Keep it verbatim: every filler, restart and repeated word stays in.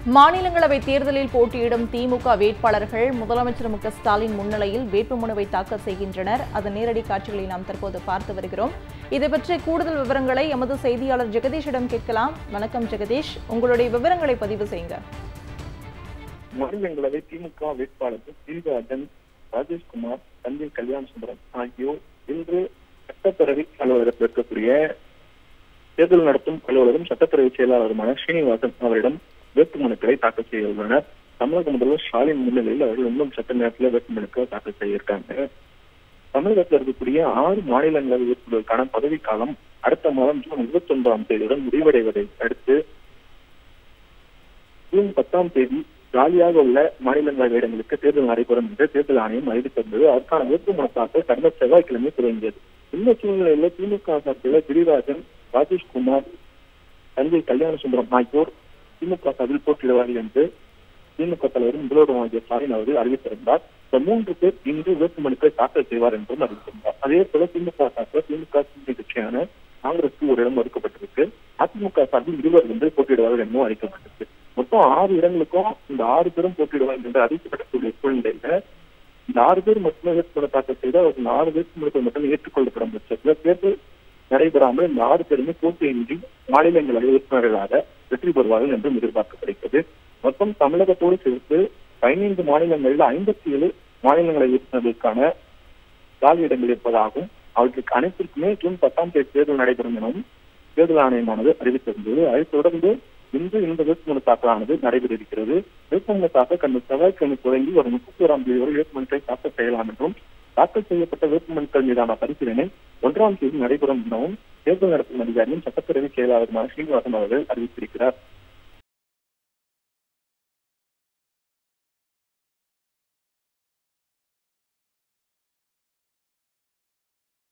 மாநிலங்களவை தேர்தலில் போட்டியிடும் திமுக வேட்பாளர்கள் முதலமைச்சர் எம் கே ஸ்டாலின் முன்னிலையில் வேட்புமனுவை தாக்கல் செய்கின்றனர். அதன் நேரடி காட்சிகளை நாம் தற்போது பார்த்து வருகிறோம். இது பற்றிய கூடுதல் விவரங்களை எமது செய்தியாளர் ஜெகதீஷிடம் கேட்கலாம். வணக்கம் ஜெகதீஷ், உங்களுடைய விவரங்களை பதிவு செய்யுங்க. மாநிலங்களவை திமுக வேட்பாளர்கள் சீனிவாசன், ராஜேஷ்குமார், தஞ்சை கல்யாண சுந்தரம் ஆகியோர் இன்று சட்டப்பேரவை அலுவலகத்தில் இருக்கக்கூடிய தேர்தல் நடத்தும் அலுவலகம் சட்டப்பேரவை செயலாளருமான சீனிவாசன் அவரிடம் வேட்புமனுக்களை தாக்கல் செய்ய உள்ளனர். தமிழக முதல்வர் ஸ்டாலின் முன்னிலையில் அவர்கள் இன்னும் சட்ட நேரத்தில் வேட்புமனுக்களை தாக்கல் செய்திருக்காங்க. தமிழகத்தில் இருக்கக்கூடிய ஆறு மாநிலங்களவை உறுப்பினர்களுக்கான பதவிக்காலம் அடுத்த மாதம் ஜூன் இருபத்தி ஒன்பதாம் தேதியுடன் முடிவடைவதை அடுத்து ஜூன் பத்தாம் தேதி காலியாக உள்ள மாநிலங்களவை இடங்களுக்கு தேர்தல் நடைபெறும் என்று தேர்தல் ஆணையம் அறிவித்திருந்தது. அதற்கான வேட்புமனு தாக்கல் கடந்த செவ்வாய்க்கிழமை துவங்கியது. இந்த சூழ்நிலையில் திமுக சார்பில் கிரிராஜன், ராஜேஷ்குமார், தஞ்சை கல்யாண சுந்தரம் ஆகியோர் திமுக சார்பில் போட்டியிடுவார்கள் என்று திமுக தலைவர் முதல்வர் ஸ்டாலின் அவர்கள் அறிவித்திருந்தார். இந்த மூன்று பேர் இன்று வேட்புமனுக்களை தாக்கல் செய்வார் என்றும் அறிவித்திருந்தார். அதே போல திமுக சார்பில் திமுக கூட்டணி கட்சியான காங்கிரசுக்கு ஒரு இடம் ஒதுக்கப்பட்டிருக்கு. அதிமுக சார்பில் இருவர் வந்து போட்டியிடுவார்கள் என்றும் அறிவிக்கப்பட்டிருக்கு. மொத்தம் ஆறு இடங்களுக்கும் இந்த ஆறு பேரும் போட்டியிடுவார்கள் என்று அறிவிக்கப்படக்கூடிய சூழ்நிலையில இந்த ஆறு பேர் மட்டுமே வேட்புமனு தாக்கல் செய்தால் அவர்கள் ஆறு வேட்புமனுக்கள் மட்டும் ஏற்றுக்கொள்ளப்படும் பட்சத்தில் தேர்தல் நடைபெறாமல் இந்த ஆறு பேருமே போட்டியின்றி மாநிலங்களவை உறுப்பினர்களாக வெற்றி பெறுவார்கள் என்றும் எதிர்பார்க்கப்படுகிறது. மொத்தம் தமிழகத்தோடு சேர்த்து பதினைந்து மாநிலங்களில் ஐம்பத்தி ஏழு மாநிலங்களவை உறுப்பினர்களுக்கான காலி இடங்கள் இருப்பதாகவும் அவற்றுக்கு அனைத்திற்குமே ஜூன் பத்தாம் தேதி தேர்தல் நடைபெறும் எனவும் தேர்தல் ஆணையமானது அறிவித்திருந்தது. அதைத் தொடர்ந்து இன்று இந்த வேட்புமனு தாக்கலானது நடைபெற இருக்கிறது. வேட்புமனு தாக்கல் கடந்த செவ்வாய்க்கிழமை தொடங்கி ஒரு முப்பத்தி ஓராம் தேதி வரை வேட்புமனுக்களை தாக்கல் செய்யலாம் என்றும் தாக்கல் செய்யப்பட்ட வேட்புமனுக்கள் மீதான பரிசீலனை ஒன்றாம் தேதி நடைபெறும் எனவும் தேர்தல் நடத்தும் அதிகாரியும் சட்டப்பேரவை செயலாளருமான சீனிவாசன் அவர்கள் அறிவித்திருக்கிறார்.